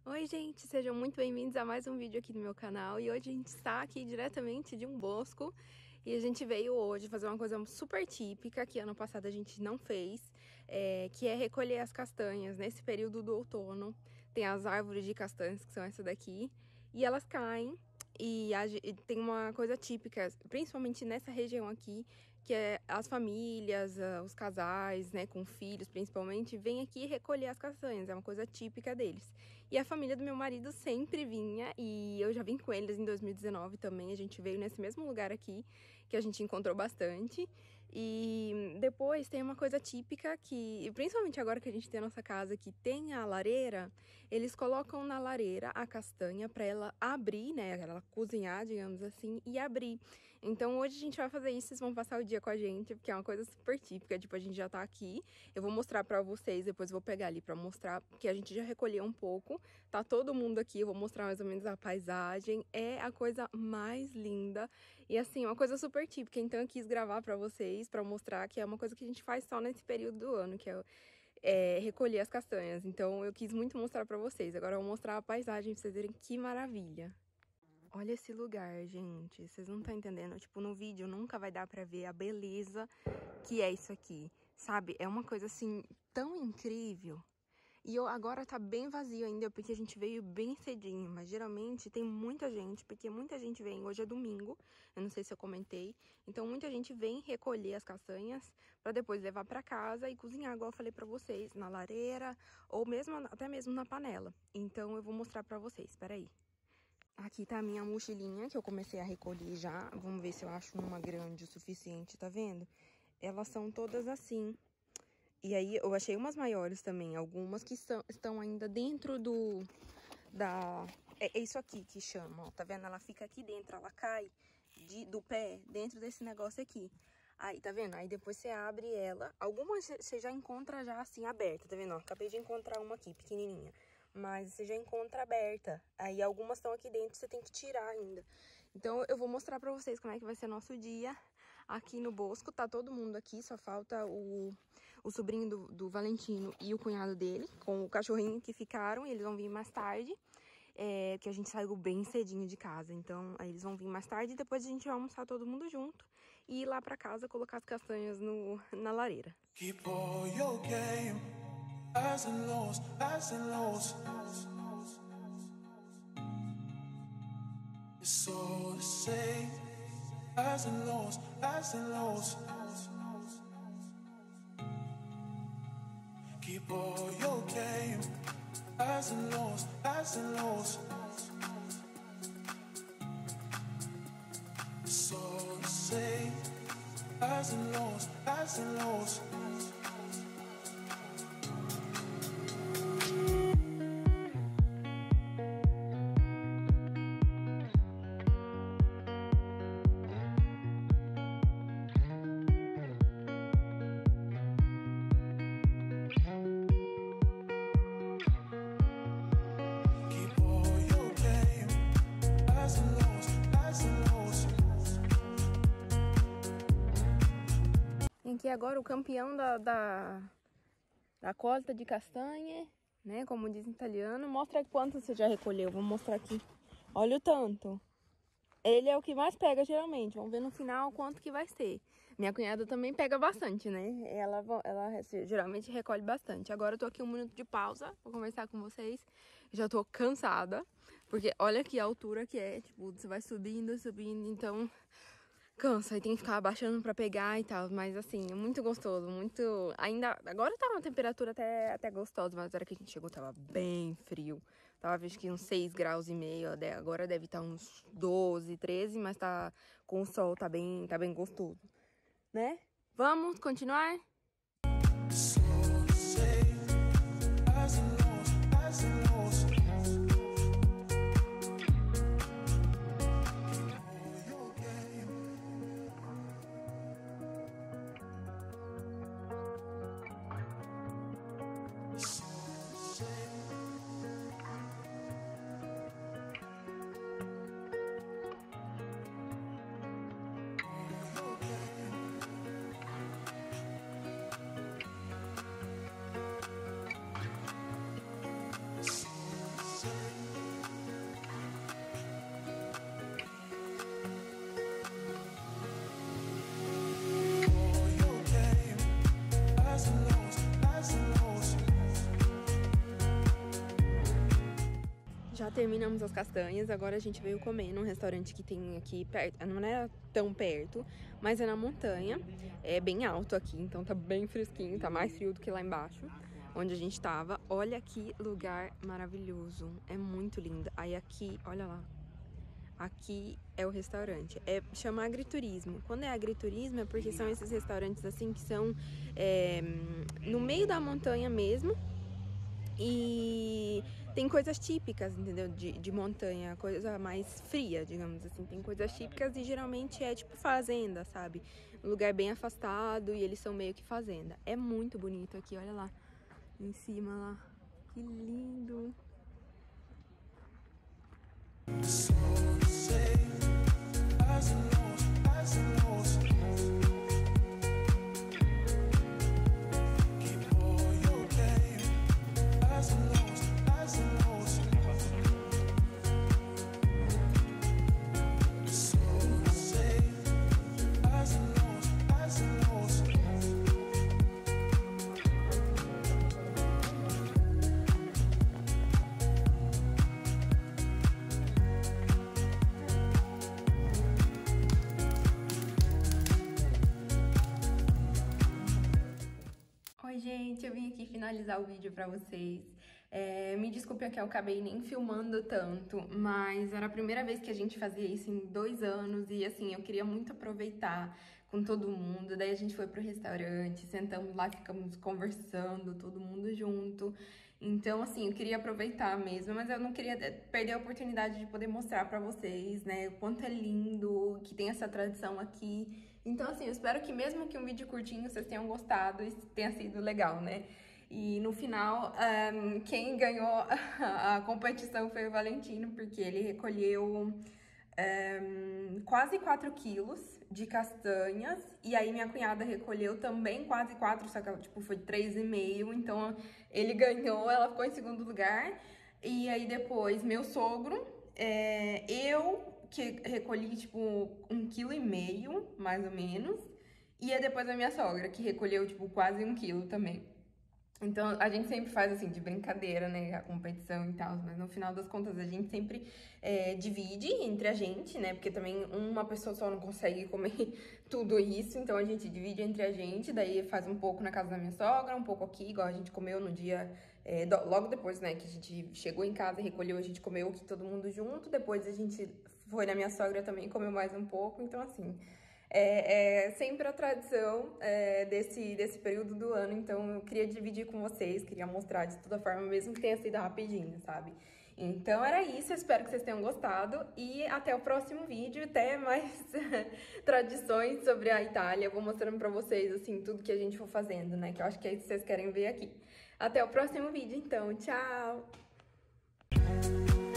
Oi gente, sejam muito bem-vindos a mais um vídeo aqui no meu canal. E hoje a gente está aqui diretamente de um bosco. E a gente veio hoje fazer uma coisa super típica, que ano passado a gente não fez, que é recolher as castanhas nesse período do outono. Tem as árvores de castanhas, que são essa daqui, e elas caem. E tem uma coisa típica, principalmente nessa região aqui, que é as famílias, os casais, né, com filhos principalmente, vêm aqui recolher as castanhas, é uma coisa típica deles. E a família do meu marido sempre vinha, e eu já vim com eles em 2019 também, a gente veio nesse mesmo lugar aqui, que a gente encontrou bastante. E depois tem uma coisa típica que, principalmente agora que a gente tem a nossa casa que tem a lareira, eles colocam na lareira a castanha para ela abrir, né, ela cozinhar, digamos assim, e abrir. Então hoje a gente vai fazer isso, vocês vão passar o dia com a gente, porque é uma coisa super típica, tipo, a gente já tá aqui, eu vou mostrar pra vocês, depois eu vou pegar ali pra mostrar, que a gente já recolheu um pouco, tá todo mundo aqui, eu vou mostrar mais ou menos a paisagem, é a coisa mais linda, e assim, uma coisa super típica, então eu quis gravar pra vocês, pra mostrar que é uma coisa que a gente faz só nesse período do ano, que é recolher as castanhas, então eu quis muito mostrar pra vocês, agora eu vou mostrar a paisagem pra vocês verem que maravilha. Olha esse lugar, gente, vocês não estão entendendo, tipo, no vídeo nunca vai dar pra ver a beleza que é isso aqui, sabe? É uma coisa, assim, tão incrível. E agora tá bem vazio ainda, porque a gente veio bem cedinho, mas geralmente tem muita gente, porque muita gente vem, hoje é domingo, eu não sei se eu comentei, então muita gente vem recolher as castanhas pra depois levar pra casa e cozinhar, igual eu falei pra vocês, na lareira, ou mesmo, até mesmo na panela. Então eu vou mostrar pra vocês, peraí. Aqui tá a minha mochilinha, que eu comecei a recolher já. Vamos ver se eu acho uma grande o suficiente, tá vendo? Elas são todas assim. E aí, eu achei umas maiores também. Algumas que estão ainda dentro É isso aqui que chama, ó. Tá vendo? Ela fica aqui dentro, ela cai do pé dentro desse negócio aqui. Aí, tá vendo? Aí depois você abre ela. Algumas você já encontra já assim, aberta, tá vendo? Ó, acabei de encontrar uma aqui, pequenininha. Mas você já encontra aberta. Aí algumas estão aqui dentro, você tem que tirar ainda. Então eu vou mostrar pra vocês como é que vai ser nosso dia aqui no Bosco. Tá todo mundo aqui, só falta o sobrinho do Valentino e o cunhado dele, com o cachorrinho que ficaram. E eles vão vir mais tarde, que a gente saiu bem cedinho de casa. Então aí eles vão vir mais tarde e depois a gente vai almoçar todo mundo junto. E ir lá pra casa colocar as castanhas na lareira. Keep all your game, highs and lows, highs and lows. It's all the same, highs and lows, highs and lows. Keep all your game, highs and lows, highs and lows. It's all the same, highs and lows, highs and lows. Aqui agora o campeão da coleta de castanha, né? Como diz em italiano. Mostra quanto você já recolheu. Vou mostrar aqui. Olha o tanto. Ele é o que mais pega geralmente. Vamos ver no final quanto que vai ser. Minha cunhada também pega bastante, né? Ela geralmente recolhe bastante. Agora eu tô aqui 1 minuto de pausa pra conversar com vocês. Já tô cansada. Porque olha aqui a altura que é. Tipo, você vai subindo, subindo. Então cansa, aí tem que ficar abaixando pra pegar e tal, mas assim, é muito gostoso, muito... agora tá uma temperatura até gostosa, mas na hora que a gente chegou tava bem frio. Tava, acho que uns 6 graus e meio, agora deve estar uns 12, 13, mas tá com o sol, tá bem gostoso, né? Vamos continuar? Já terminamos as castanhas, agora a gente veio comer num restaurante que tem aqui perto, não é tão perto, mas é na montanha, é bem alto aqui, então tá bem fresquinho, tá mais frio do que lá embaixo, onde a gente tava. Olha que lugar maravilhoso, é muito lindo. Aí aqui, olha lá, aqui é o restaurante, chama agriturismo. Quando é agriturismo é porque são esses restaurantes assim que são no meio da montanha mesmo, e tem coisas típicas, entendeu? De montanha, coisa mais fria, digamos assim. Tem coisas típicas e geralmente é tipo fazenda, sabe? Um lugar bem afastado e eles são meio que fazenda. É muito bonito aqui, olha lá. Em cima lá. Que lindo! Oi, gente, eu vim aqui finalizar o vídeo pra vocês. Me desculpe que eu acabei nem filmando tanto, mas era a primeira vez que a gente fazia isso em 2 anos e, assim, eu queria muito aproveitar com todo mundo. Daí a gente foi pro restaurante, sentamos lá, ficamos conversando, todo mundo junto. Então, assim, eu queria aproveitar mesmo, mas eu não queria perder a oportunidade de poder mostrar pra vocês, né, o quanto é lindo, que tem essa tradição aqui. Então, assim, eu espero que mesmo que um vídeo curtinho vocês tenham gostado e tenha sido legal, né? E no final, quem ganhou a competição foi o Valentino, porque ele recolheu quase 4 quilos de castanhas. E aí minha cunhada recolheu também quase 4, só que tipo, foi 3,5. Então ele ganhou, ela ficou em segundo lugar. E aí depois meu sogro, eu que recolhi tipo 1,5 kg, mais ou menos. E aí depois a minha sogra, que recolheu tipo quase 1 quilo também. Então, a gente sempre faz, assim, de brincadeira, né, a competição e tal, mas no final das contas a gente sempre divide entre a gente, né, porque também uma pessoa só não consegue comer tudo isso, então a gente divide entre a gente, daí faz um pouco na casa da minha sogra, um pouco aqui, igual a gente comeu no dia, logo depois, né, que a gente chegou em casa e recolheu, a gente comeu aqui todo mundo junto, depois a gente foi na minha sogra também, comeu mais um pouco, então assim... É sempre a tradição desse período do ano, então eu queria dividir com vocês, queria mostrar de toda forma, mesmo que tenha sido rapidinho, sabe? Então era isso, eu espero que vocês tenham gostado e até o próximo vídeo, até mais tradições sobre a Itália, eu vou mostrando pra vocês, assim, tudo que a gente for fazendo, né, que eu acho que é isso que vocês querem ver aqui. Até o próximo vídeo, então, tchau!